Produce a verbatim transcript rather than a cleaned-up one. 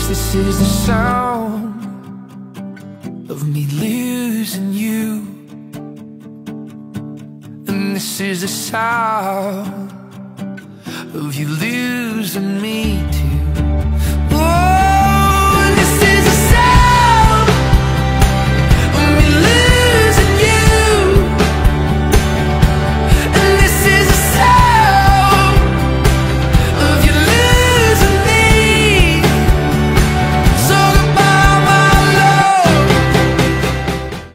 this is the sound of me losing you, and this is the sound of you losing me too.